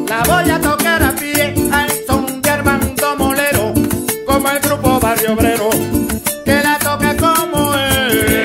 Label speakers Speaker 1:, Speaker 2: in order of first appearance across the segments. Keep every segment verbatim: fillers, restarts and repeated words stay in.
Speaker 1: La voy a tocar a pie al son de Armando Molero, como el grupo Barrio Obrero, que la toca como él.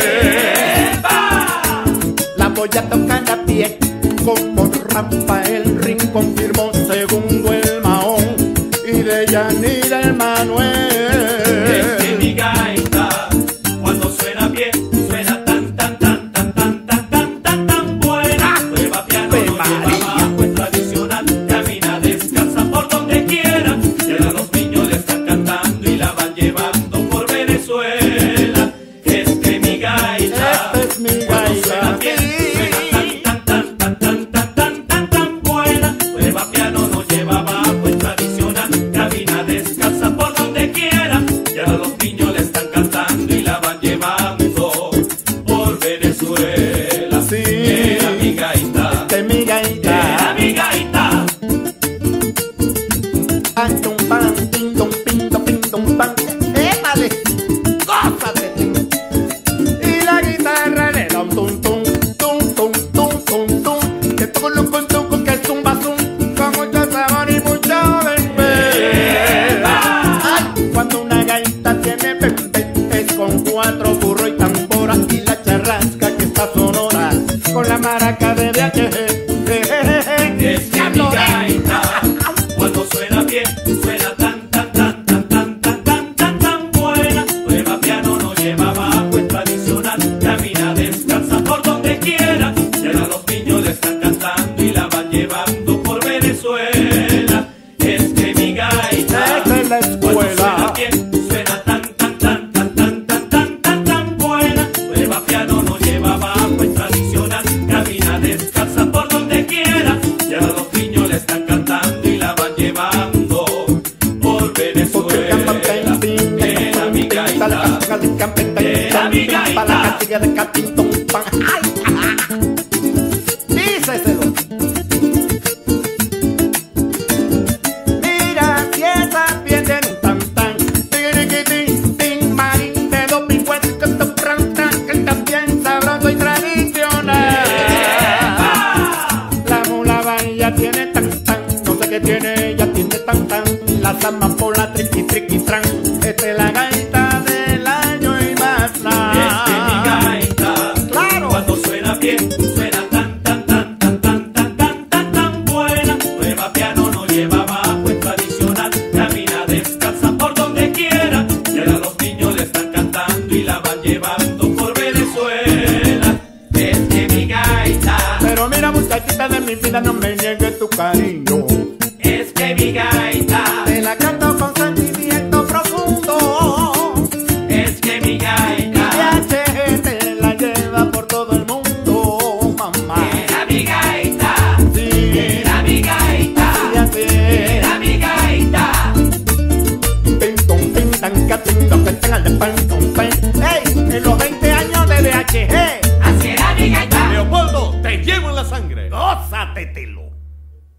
Speaker 1: La voy a tocar a pie como Rafael Rincón firmó segundo el Mahón y de Yanira el Manuel.
Speaker 2: Es que mi gaita cuando suena bien suena tan tan tan tan tan tan tan tan tan buena. Lleva piano, no lleva bajo, es tradicional, camina descansa por donde quiera. Y ahora los niños le están cantando y la van llevando por Venezuela. Es que mi gaita,
Speaker 1: esta es mi
Speaker 2: cuando suena
Speaker 1: gaita.
Speaker 2: bien suena tan tan tan tan tan tan tan tan buena. Lleva piano, no lleva bajo, es tradicional, camina descansa por donde quiera. Y ahora los niños le están cantando y la van llevando por Venezuela.
Speaker 1: Sí.
Speaker 2: Era mi gaita,
Speaker 1: Esta es mi gaita.
Speaker 2: era mi gaita.
Speaker 1: Pan, tum, pan, tin, tum, pin, tum, pin, tum, pan. ¡Épale! ¡Gózate! Y la guitarra le da un tum, tum, tum, tum, tum, tum, tum. Que tucu, lucu, tucu, que es un basum, con mucho sabor y mucho bembe. Ay, cuando una gaita tiene bembe, es con cuatro burros y tambora y la charrasca que está sonora, con la maraca de V H G.
Speaker 2: Es que mi gaita cuando suena bien suena tan tan tan tan tan tan tan tan tan buena. Lleva piano, no lleva bajo, es tradicional, camina descansa por donde quiera. Y ahora los niños le están cantando y la van llevando por Venezuela. Es que mi gaita
Speaker 1: Esta es la
Speaker 2: cuando suena
Speaker 1: escuela.
Speaker 2: bien suena tan tan tan tan tan tan tan tan tan buena. Lleva piano, no lleva bajo, es tradicional, camina descansa por donde quiera. Y ahora los niños le están cantando y la van llevando por Venezuela. Era mi gaita, era mi gaita.
Speaker 1: Díceselo. Mira, si esa piel tiene un tan tan, tiriquitín, tin, marín, de dos pingüenos, que te prantan, que también sabroso y tradicional. La mula bahía tiene tan tan, no sé qué tiene, ella tiene tan tan. La zamapola triqui triqui tran, esta es la gaita del año y más
Speaker 2: Es que mi
Speaker 1: nada.
Speaker 2: gaita
Speaker 1: Claro.
Speaker 2: cuando suena bien suena tan tan tan tan tan tan tan tan tan buena. Lleva piano, no lleva bajo, es tradicional, camina descansa por donde quiera. Y ahora los niños le están cantando y la van llevando por Venezuela. Es que mi gaita,
Speaker 1: Pero mira, muchachita de mi vida, no me niegues tu cariño.
Speaker 2: es que mi gaita,
Speaker 1: Te la canto con sentimiento profundo.
Speaker 2: es que mi
Speaker 1: Y
Speaker 2: gaita,
Speaker 1: H G te la lleva por todo el mundo, mamá.
Speaker 2: era mi gaita,
Speaker 1: Sí,
Speaker 2: era mi gaita,
Speaker 1: y así.
Speaker 2: era mi gaita.
Speaker 1: Ping, pong, ping, tan, ca, ting, do, que tenga el de pan.